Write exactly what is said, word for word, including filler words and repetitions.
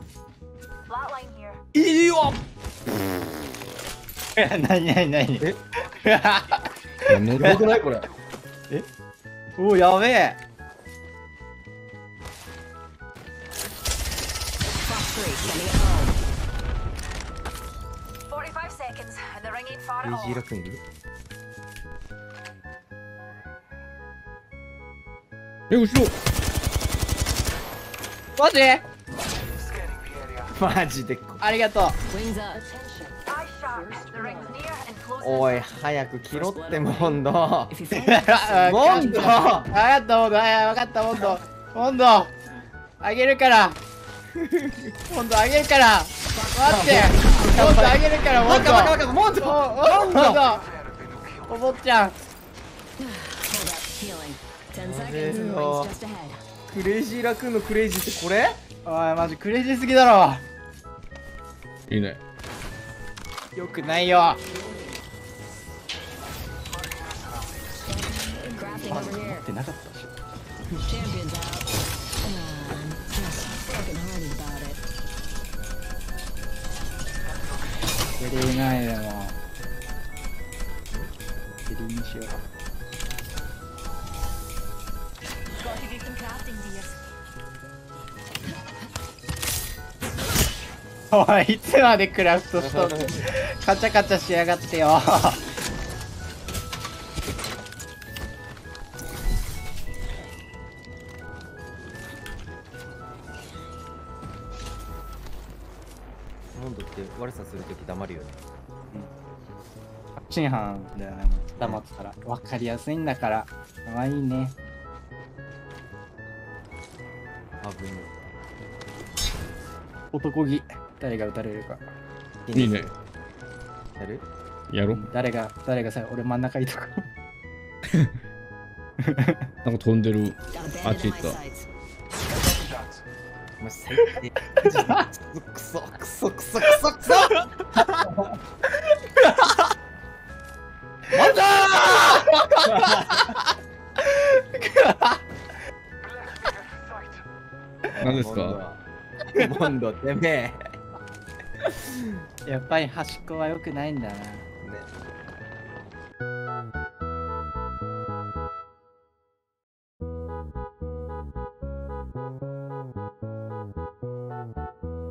いいよ。 なになになに。 えやばくないこれ。 えおお、やべえ。 レイジーラックいる。 え、後ろ。 マジマジでこ。 ありがとう。 おい、早く切ろってモンド。 モモンド。 わかったモンド。はい、わかったモンド。モンドあげるからモンドあげるから待ってモンドあげるからモンドバカバカバカモンド。 モンドお坊ちゃんクレイジーラクーンのクレイジーってこれ？ おいマジクレイジーすぎだろ。 いいね。 よくないよ。まず持ってなかったでしょ。テレーないでもテレーにしよう。おいいつまでクラフトしとるカチャカチャしやがってよ。 モンドって悪さするとき黙るよね。 確信犯だよね。黙ってたら分かりやすいんだから。かわいいね。 危ない。 男気誰が撃たれるか。 いいね。 やる？ やろ。 誰が誰がさ俺真ん中いとか。 なんか飛んでる。あっち行った。 お前最低。クソクソクソクソクソ。なんだー。何ですか。 モンドてめえ。 やっぱり端っこは良くないんだな。 ね。